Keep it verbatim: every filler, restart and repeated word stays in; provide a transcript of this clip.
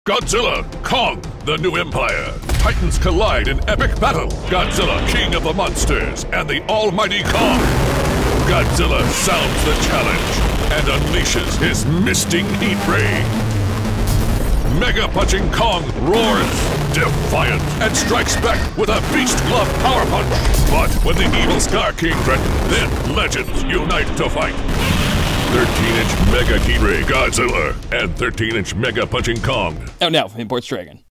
Godzilla, Kong, the new empire. Titans collide in epic battle. Godzilla, king of the monsters, and the almighty Kong. Godzilla sounds the challenge and unleashes his misting heat ray. Mega punching Kong roars, defiant, and strikes back with a beast glove power punch. But when the evil Scar King threatens, then legends unite to fight. thirteen inch Mega Heat Ray Godzilla and thirteen inch Mega Punching Kong. Oh no, Imports Dragon.